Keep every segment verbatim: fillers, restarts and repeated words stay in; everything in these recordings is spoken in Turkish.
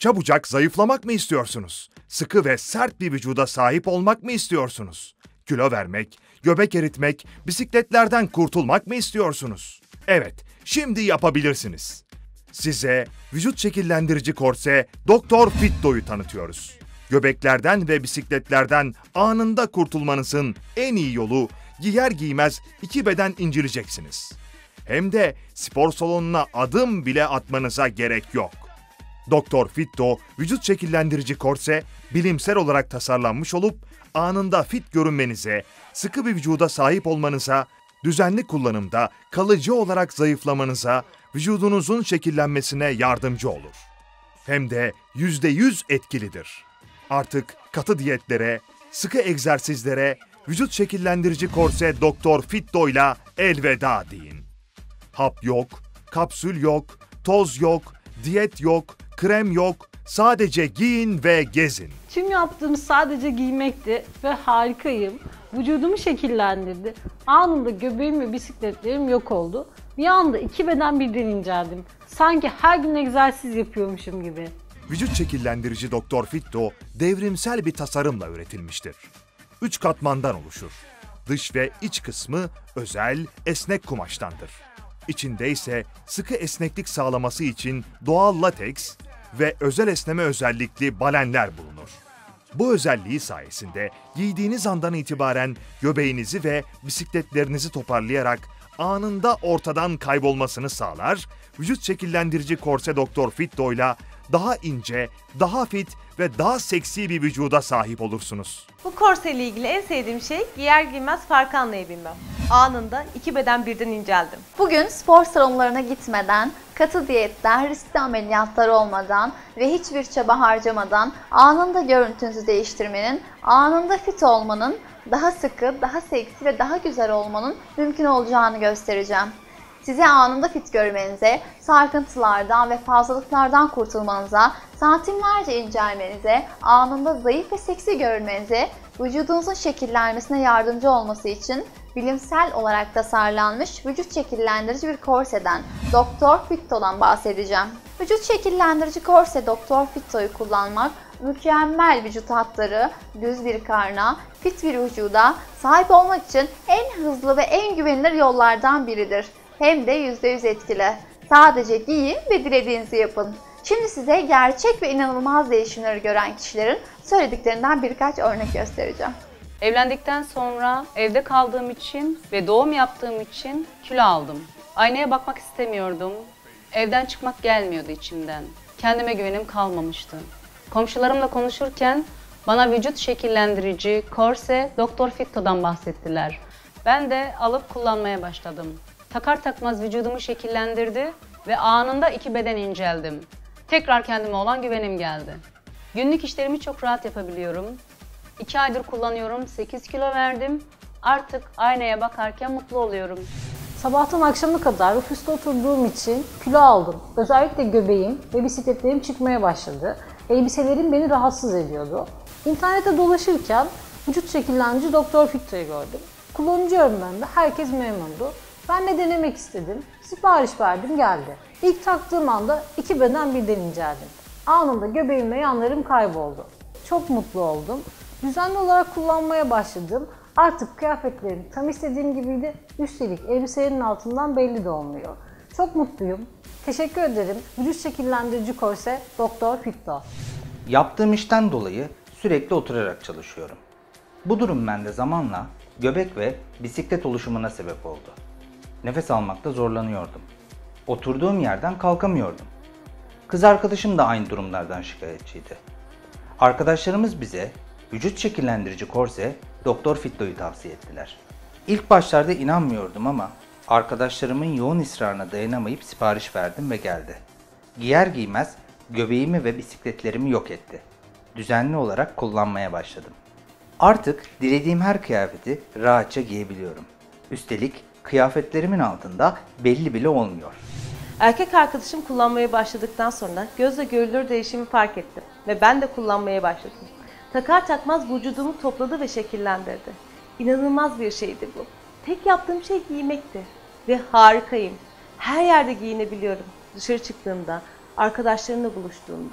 Çabucak zayıflamak mı istiyorsunuz? Sıkı ve sert bir vücuda sahip olmak mı istiyorsunuz? Kilo vermek, göbek eritmek, bisikletlerden kurtulmak mı istiyorsunuz? Evet, şimdi yapabilirsiniz. Size vücut şekillendirici korse Doktor Fitto'yu tanıtıyoruz. Göbeklerden ve bisikletlerden anında kurtulmanızın en iyi yolu giyer giymez iki beden inceleyeceksiniz. Hem de spor salonuna adım bile atmanıza gerek yok. Doktor Fitto vücut şekillendirici korse bilimsel olarak tasarlanmış olup anında fit görünmenize, sıkı bir vücuda sahip olmanıza, düzenli kullanımda kalıcı olarak zayıflamanıza, vücudunuzun şekillenmesine yardımcı olur. Hem de yüzde yüz etkilidir. Artık katı diyetlere, sıkı egzersizlere, vücut şekillendirici korse Doktor Fitto'yla elveda deyin. Hap yok, kapsül yok, toz yok, diyet yok, krem yok, sadece giyin ve gezin. Tüm yaptığım sadece giymekti ve harikayım. Vücudumu şekillendirdi. Anında göbeğim ve bisikletlerim yok oldu. Bir anda iki beden birden inceldim. Sanki her gün egzersiz yapıyormuşum gibi. Vücut şekillendirici Doktor Fitto devrimsel bir tasarımla üretilmiştir. Üç katmandan oluşur. Dış ve iç kısmı özel, esnek kumaştandır. İçinde ise sıkı esneklik sağlaması için doğal lateks ve özel esneme özellikli balenler bulunur. Bu özelliği sayesinde giydiğiniz andan itibaren göbeğinizi ve bisikletlerinizi toparlayarak anında ortadan kaybolmasını sağlar, vücut şekillendirici korse Doktor Fitto'yla daha ince, daha fit ve daha seksi bir vücuda sahip olursunuz. Bu korseyle ilgili en sevdiğim şey giyer giymez farkı anlayabilmem. Anında iki beden birden inceldim. Bugün spor salonlarına gitmeden, katı diyetler, riskli ameliyatlar olmadan ve hiçbir çaba harcamadan anında görüntünüzü değiştirmenin, anında fit olmanın, daha sıkı, daha seksi ve daha güzel olmanın mümkün olacağını göstereceğim. Size anında fit görmenize, sarkıntılardan ve fazlalıklardan kurtulmanıza, santimlerce incelmenize, anında zayıf ve seksi görünmenize, vücudunuzun şekillenmesine yardımcı olması için bilimsel olarak tasarlanmış vücut şekillendirici bir korseden Doktor Fitto'dan bahsedeceğim. Vücut şekillendirici korse Doktor Fitto'yu kullanmak, mükemmel vücut hatları, düz bir karna, fit bir vücuda sahip olmak için en hızlı ve en güvenilir yollardan biridir. Hem de yüzde yüz etkili. Sadece giyin ve dilediğinizi yapın. Şimdi size gerçek ve inanılmaz değişimleri gören kişilerin söylediklerinden birkaç örnek göstereceğim. Evlendikten sonra evde kaldığım için ve doğum yaptığım için kilo aldım. Aynaya bakmak istemiyordum. Evden çıkmak gelmiyordu içimden. Kendime güvenim kalmamıştı. Komşularımla konuşurken bana vücut şekillendirici korse Doktor Fitto'dan bahsettiler. Ben de alıp kullanmaya başladım. Takar takmaz vücudumu şekillendirdi ve anında iki beden inceldim. Tekrar kendime olan güvenim geldi. Günlük işlerimi çok rahat yapabiliyorum. İki aydır kullanıyorum, sekiz kilo verdim. Artık aynaya bakarken mutlu oluyorum. Sabahtan akşama kadar ofiste oturduğum için kilo aldım. Özellikle göbeğim ve bisikletlerim çıkmaya başladı. Elbiselerim beni rahatsız ediyordu. İnternette dolaşırken vücut şekillendirici Doktor Fitto'yu gördüm. Kullanıcı ben de, herkes memnundu. Ben de denemek istedim. Sipariş verdim, geldi. İlk taktığım anda iki beden birden inceldim. Anında göbeğim ve yanlarım kayboldu. Çok mutlu oldum. Düzenli olarak kullanmaya başladım. Artık kıyafetlerim tam istediğim gibiydi. Üstelik elbiselerin altından belli de olmuyor. Çok mutluyum. Teşekkür ederim. Vücut şekillendirici korse Doktor Fitto. Yaptığım işten dolayı sürekli oturarak çalışıyorum. Bu durum bende zamanla göbek ve bisiklet oluşumuna sebep oldu. Nefes almakta zorlanıyordum. Oturduğum yerden kalkamıyordum. Kız arkadaşım da aynı durumlardan şikayetçiydi. Arkadaşlarımız bize vücut şekillendirici korse Doktor Fitto'yu tavsiye ettiler. İlk başlarda inanmıyordum ama arkadaşlarımın yoğun ısrarına dayanamayıp sipariş verdim ve geldi. Giyer giymez göbeğimi ve bisikletlerimi yok etti. Düzenli olarak kullanmaya başladım. Artık dilediğim her kıyafeti rahatça giyebiliyorum. Üstelik kıyafetlerimin altında belli bile olmuyor. Erkek arkadaşım kullanmaya başladıktan sonra gözle görülür değişimi fark ettim ve ben de kullanmaya başladım. Takar takmaz vücudumu topladı ve şekillendirdi. İnanılmaz bir şeydi bu. Tek yaptığım şey giymekti ve harikayım. Her yerde giyinebiliyorum. Dışarı çıktığımda, arkadaşlarımla buluştuğumda,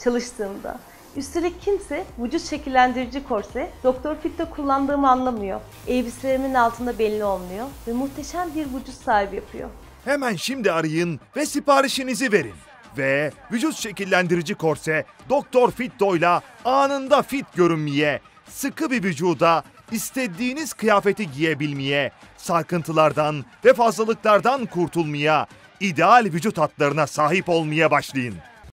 çalıştığımda. Üstelik kimse vücut şekillendirici korse, Doktor Fit'te kullandığımı anlamıyor. Elbiselerimin altında belli olmuyor ve muhteşem bir vücut sahibi yapıyor. Hemen şimdi arayın ve siparişinizi verin. Ve vücut şekillendirici korse Doktor Fitto'yla anında fit görünmeye, sıkı bir vücuda istediğiniz kıyafeti giyebilmeye, sarkıntılardan ve fazlalıklardan kurtulmaya, ideal vücut hatlarına sahip olmaya başlayın.